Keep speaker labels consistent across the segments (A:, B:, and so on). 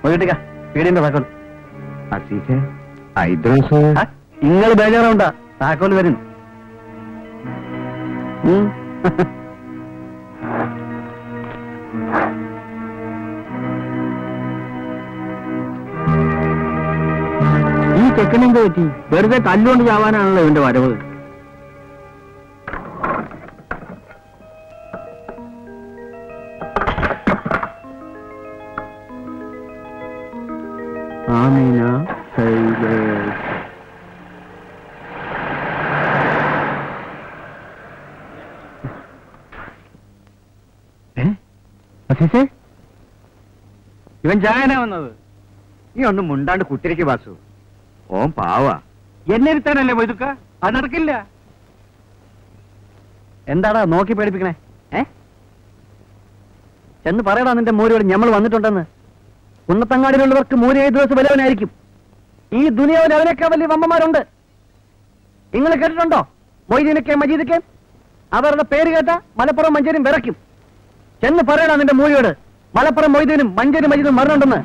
A: പോയിട്ടിക്ക വീടിന്റെ താക്കോൽ.
B: നിങ്ങൾ ബേജാറുണ്ടാ, താക്കോൽ വരും. ഈ ചെക്കനെന്ത് പറ്റി? വെറുതെ തല്ലുകൊണ്ട് ചാവാനാണല്ലോ ഇവന്റെ വരവ്. ആമീന
A: ഇവൻ ചായനാ വന്നത്. നീ ഒന്നും മുണ്ടാണ്ട് കുത്തിരിക്ക് വാസു. ഓൻ പാവാ. എന്നെ ഇരുത്താനല്ലേ പോയതുക്ക? അത് നടക്കില്ല.
B: എന്താടാ നോക്കി പേടിപ്പിക്കണേ? എന്ന് പറയടാ നിന്റെ മൂരിയോട് ഞമ്മൾ വന്നിട്ടുണ്ടെന്ന്. കുന്നത്തങ്ങാടിയിലുള്ളവർക്ക് മൂരി 7 ദിവസം വല്ലവനായിരിക്കും. ഈ ദുനിയാവിൽ അവനൊക്കെ വലിയ വമ്മമാരുണ്ട്. നിങ്ങൾ കേട്ടിട്ടുണ്ടോ? മൊയ്തീനൊക്കെ മജീദൊക്കെ അവരുടെ പേര് കേട്ട മലപ്പുറം മഞ്ചേരിയും വിറയ്ക്കും. ചെന്ന് പറയടാ നിന്റെ മൂരിയോട് മലപ്പുറം മൊയ്തീനും മഞ്ചേരി മജീദും മരണുണ്ടെന്ന്.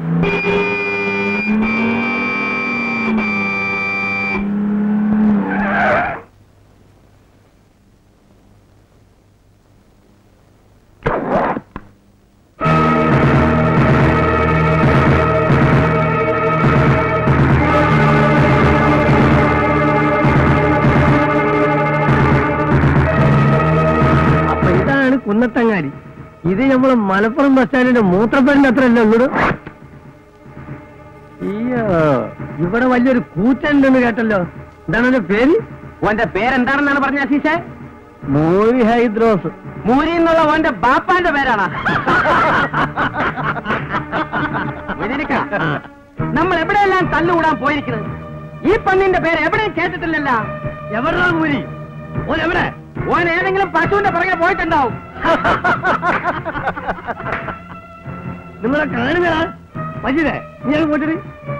B: അപ്പൊ ഇതാണ് കുന്നത്തങ്ങാടി. ഇത് നമ്മള് മലപ്പുറം ബസ് സ്റ്റാൻഡിന്റെ മൂത്രപ്പേരിന്റെ അത്രയല്ലേ ഉള്ളൂ. അയ്യോ, ഇവിടെ വലിയൊരു കൂറ്റുണ്ടെന്ന് കേട്ടല്ലോ. എന്താണ് എന്റെ പേര്?
A: ഓന്റെ പേരെന്താണെന്നാണ് പറഞ്ഞ അസീസേ?
B: മൂരി ഹൈദ്രോസ്.
A: മൂരി എന്നുള്ള ഓന്റെ ബാപ്പാന്റെ പേരാണ്. നമ്മൾ എവിടെയെല്ലാം തല്ലുകൂടാൻ പോയിരിക്കുന്നത്. ഈ പന്നിന്റെ പേര് എവിടെയും കേട്ടിട്ടില്ലല്ലോ.
B: എവിടാ മൂരി? ഓൻ എവിടെ?
A: ഓൻ ഏതെങ്കിലും പശുവിന്റെ പുറകെ പോയിട്ടുണ്ടാവും.
B: നിങ്ങളെ കാണുകയാ മജീദേ, നീ പോയിട്ട്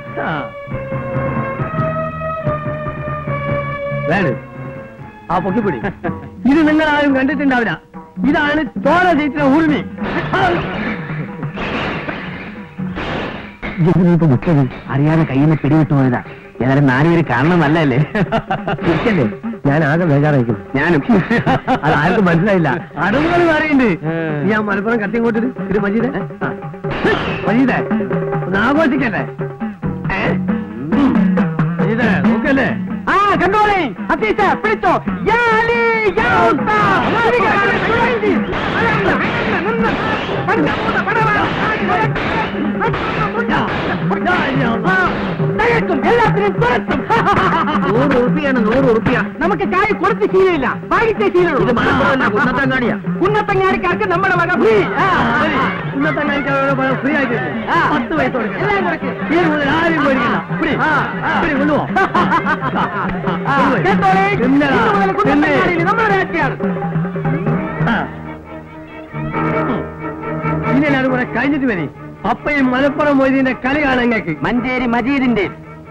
B: ആ പൊക്കിപ്പിടി. ഇത് നിങ്ങൾ ആരും കണ്ടിട്ടുണ്ടാവില്ല. ഇതാണ് ചോര ജയിച്ചിന ഊർമി.
A: അറിയാതെ കയ്യിൽ നിന്ന് പിടിവിട്ടു പോയതാ. ഏതായാലും 4 പേര് കാണണം നല്ലല്ലേ?
B: ഇരിക്കല്ലേ, ഞാൻ ആകെ ബേജാറായിരിക്കും.
A: ഞാനും.
B: അത് ആർക്കും മനസ്സിലായില്ല. അടവുകൾ പറയുന്നുണ്ട്. ഞാൻ മലപ്പുറം കത്തിങ്ങോട്ട് ഇത് മജീദേ, മജീദേ ഒന്ന് ആഘോഷിക്കല്ലേ? മജീദേ നോക്കല്ലേ?
A: ആ കണ്ടോളേ അസീസ, പിടിച്ചോ. എല്ലാത്തിനും തുറത്തും
B: 100 ഉറുപ്പിയാണ്. 100 ഉറുപ്പിയ.
A: നമുക്ക് കായ് കൊടുത്ത് ശീലമില്ല, വാങ്ങിച്ചേ ശീലമുള്ളൂ.
B: കുന്നത്തങ്ങാടിയാ.
A: കുന്നത്തങ്ങാടിക്കാർക്ക് നമ്മുടെ വക ഫ്രീ.
B: കുന്നത്തങ്ങാടിക്കാരുടെ ഫ്രീ ആയിട്ട് 10 പൈസ കൊടുക്കണം. ആരും പോയിരിക്കില്ല.
A: നമ്മുടെ രാജ്യമാണ്.
B: ഇനി എല്ലാവരും കൂടെ കഴിഞ്ഞിട്ട് വരി. അപ്പയും മലപ്പുറം മൊയ്തീന്റെ കളി കാണാൻ കേക്ക്.
A: മഞ്ചേരി മജീദിന്റെ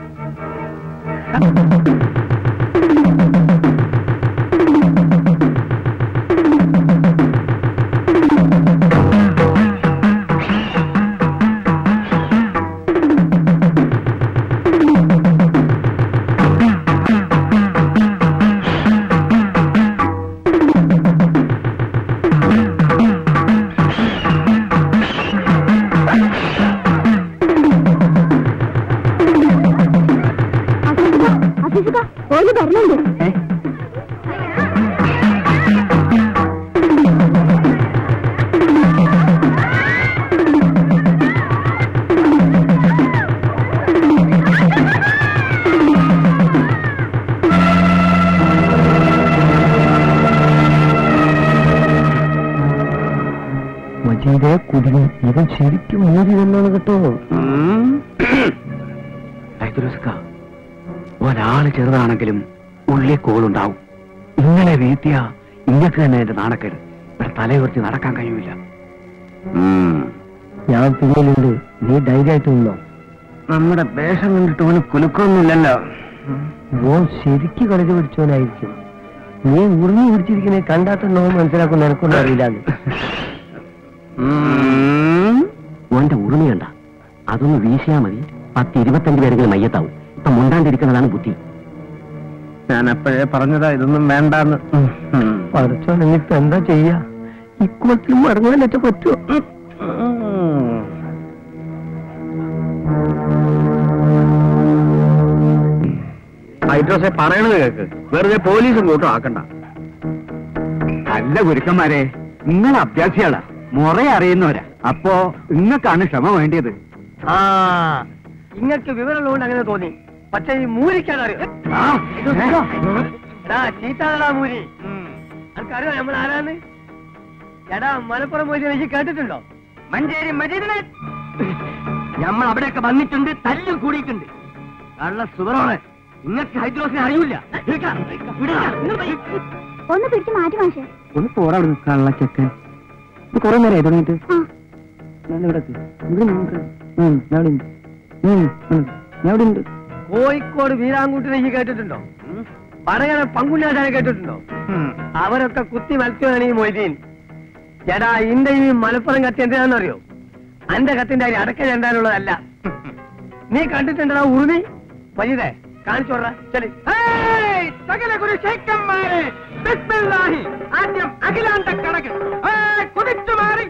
B: കുടിക്കും. ഇവൻ ശരിക്കും മൂടി വന്നാണ് കേട്ടോ.
A: ഒരാള് ചെറുതാണെങ്കിലും ഉള്ളിൽ കോളുണ്ടാവും. ഇങ്ങനെ വീഴ്ത്തിയ ഇങ്ങക്ക് തന്നെ എന്റെ നാണക്കേട്. ഇവിടെ തലയുറച്ച് നടക്കാൻ കഴിയൂല.
B: ഞാൻ പിന്നിലുണ്ട്, നീ ധൈര്യമായിട്ട് നിന്നോ.
A: നമ്മുടെ വേഷം കണ്ടിട്ട് ഓന് കുലുക്കൊന്നുമില്ലല്ലോ.
B: ഓൻ ശരിക്ക് കളിച്ച് പിടിച്ചോനായിരിക്കും. നീ ഉറിഞ്ഞു പിടിച്ചിരിക്കുന്നേ കണ്ടാട്ടുണ്ടോ മനസ്സിലാക്കുന്ന എനക്കൊന്നും അറിയില്ലാന്ന്.
A: ഓന്റെ ഉറുമി കണ്ട അതൊന്ന് വീശിയാ മതി, 10-25 പേരെങ്കിലും മയ്യത്താവും. ഇപ്പൊ മുണ്ടാണ്ടിരിക്കുന്നതാണ് ബുദ്ധി.
B: ഞാൻ അപ്പോഴേ പറഞ്ഞതാ ഇതൊന്നും വേണ്ടാന്ന്. പഠിച്ചോ, നിന്നിപ്പോ എന്താ ചെയ്യാ? ഇക്കുളത്തിലും മടങ്ങാനൊക്കെ പറ്റുമോ? ഹൈഡ്രോസെ പറയണത് കേക്ക്, വെറുതെ പോലീസും കൂട്ടം ആക്കണ്ട.
A: അല്ല ഗുരുക്കന്മാരെ, നിങ്ങൾ അഭ്യാസികളാ, മുറ അറിയുന്നവരാ. അപ്പോ നിങ്ങൾക്കാണ് ക്ഷമ വേണ്ടിയത്.
B: ഇങ്ങക്ക് വിവരമുള്ളതുകൊണ്ട് അങ്ങനെ തോന്നി. പക്ഷെ ഈ മൂരിക്കാൻ അറിയാം. ചീത്താടാ മൂരി. അനക്കറിയോ നമ്മൾ ആരാന്ന്? എടാ, മലപ്പുറം പോയി എനിക്ക് കേട്ടിട്ടുണ്ടോ? മഞ്ചേരി മജീദിനെ നമ്മൾ അവിടെയൊക്കെ വന്നിട്ടുണ്ട്, തല്ലും കൂടിയിട്ടുണ്ട്. കള്ള സുവറോളെ, നിങ്ങൾക്ക് ഹൈദ്രോസിനെ അറിയില്ല.
C: ഒന്ന് പിടിച്ച് മാറ്റി മാഷേ.
B: ഒന്ന് പോടാ കള്ള ചെക്കൻ. കുറെ നേരം തുടങ്ങിട്ട് കോഴിക്കോട് വീരാങ്കൂട്ടിനെ ഈ കേട്ടിട്ടുണ്ടോ? പടകര പങ്കുല്ലാശാനെ കേട്ടിട്ടുണ്ടോ? അവരൊക്കെ കുത്തി മത്സ്യമാണ് ഈ മൊയ്തീൻ. ചേട്ടാ, ഇന്റെ ഈ മലപ്പുറം കത്തി എന്തിനാണെന്നറിയോ? അന്റെ കത്തിന്റെ അരി അടക്ക ചെണ്ടാനുള്ളതല്ല. നീ കണ്ടിട്ടുണ്ടോ ഉറുമി? വൈദേ കാണിച്ചോടാ. ശരി, സകല ഗുരുശേഖന്മാരെ ബിസ്മില്ലാഹി. ആദ്യം അഖിലാണ്ട കടക് കുതിച്ചു മാറി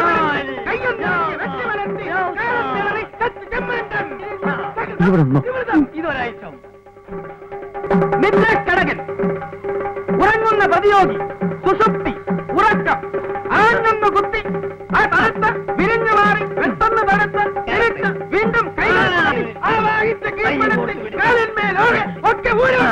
B: ഇതൊരാഴ്ച കടകൻ ഉറങ്ങുന്ന പ്രതിയോഗി സുഷുപ്തി ഉറക്കം ആണെന്ന് കുത്തി ആ തടുത്ത് വിരിഞ്ഞു മാറി പെട്ടെന്ന് തടുത്ത് എരിട്ട് വീണ്ടും ഒക്കെ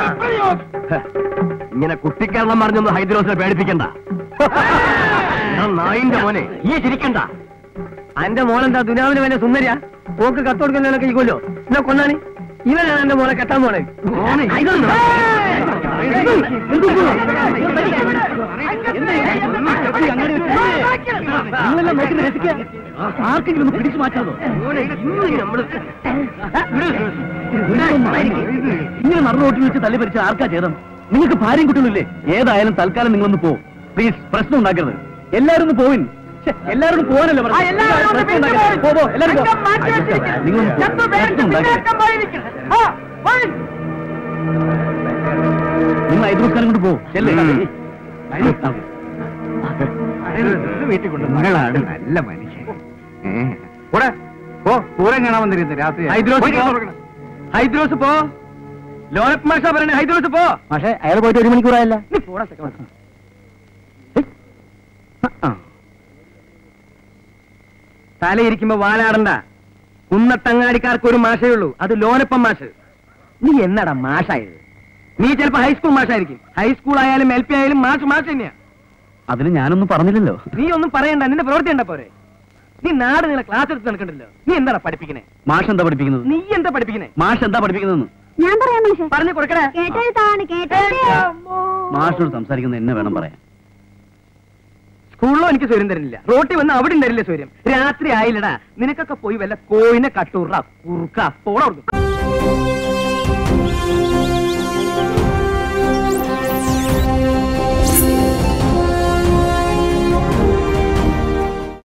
B: ഇങ്ങനെ കുട്ടിക്കേരളം പറഞ്ഞൊന്ന് ഹൈദ്രോസിനെ പേടിപ്പിക്കണ്ട. നായിന്റെ മോനെ ഈ ചിരിക്കണ്ട. അന്റെ മോനെന്താ ദുനാവിന് വേണ്ട സുന്ദരിയാ? പോക്ക് കത്തോടുക്കുന്നതിനൊക്കെ ഇരിക്കുമല്ലോ. എന്നാ കൊന്നാണി. ഇവനാണ് എന്റെ മോനെ കെട്ടാൻ പോണേ. നിങ്ങളെല്ലാം നോക്കി രസിക്കുക. ആർക്കെങ്കിലും ഒന്ന് പിടിച്ചു മാറ്റാതോ? ഇങ്ങനെ മറുറോട്ടിൽ വെച്ച് തല്ലി പരിച്ച ആർക്കാ ചേതം? നിങ്ങൾക്ക് ഭാര്യയും കുട്ടികളില്ലേ? ഏതായാലും തൽക്കാലം നിങ്ങളൊന്ന് പോ പ്ലീസ്. പ്രശ്നം ഉണ്ടാക്കരുത്. എല്ലാരും ഒന്ന് പോവിൻ. എല്ലാവരും പോകാനല്ലോ നിങ്ങൾ ഐദ്രോസ്കാരം കൊണ്ട് പോ.
A: വീട്ടിൽ കൊണ്ട് മകളാണ് നല്ല മനുഷ്യൻ. പൂരം കാണാൻ വന്നിരുന്നു രാത്രി.
B: ഹൈദ്രോസ് പോ. ലോനപ്പ് മാഷ പറയണേ ഹൈദ്രോസ് പോ.
A: പക്ഷേ അയാൾ പോയിട്ട് 1 മണിക്കൂറായല്ല.
B: തലയിരിക്കുമ്പോ വാലാടണ്ട. കുന്നത്തങ്ങാടിക്കാർക്ക് ഒരു മാഷേ ഉള്ളൂ, അത് ലോനപ്പം മാഷ്. നീ എന്നടാ മാഷായത്? നീ ചിലപ്പോ ഹൈസ്കൂൾ മാഷായിരിക്കും. ഹൈസ്കൂൾ ആയാലും LP ആയാലും മാഷ് തന്നെയാ.
A: അതിന് ഞാനൊന്നും പറഞ്ഞില്ലല്ലോ.
B: നീ ഒന്നും പറയണ്ട, നിന്റെ പ്രവൃത്തി ഉണ്ടാ പോരെ. നീ നാട് നിങ്ങളെ ക്ലാസ് എടുത്ത് നടക്കണ്ടല്ലോ. നീ എന്താ പഠിപ്പിക്കണേ?
A: മാഷ് എന്താ പഠിപ്പിക്കുന്നത്?
B: നീ എന്താ പഠിപ്പിക്കണേ?
A: മാഷ് എന്താ പഠിപ്പിക്കുന്നത്?
C: ഞാൻ പറയാം മാഷേ.
B: പറഞ്ഞു കൊടുക്കണേ.
A: മാഷോട് സംസാരിക്കുന്നത് എന്നെ വേണം പറയാൻ.
B: സ്കൂളിലോ എനിക്ക് സ്വര്യം തരുന്നില്ല, റോട്ടിൽ വന്ന് അവിടെ തരില്ല സ്വര്യം. രാത്രി ആയില്ലടാ. നിനക്കൊക്കെ പോയി വല്ല കോയിനെ കട്ടൂറ കുറുക്ക പോള കൊടുക്കും.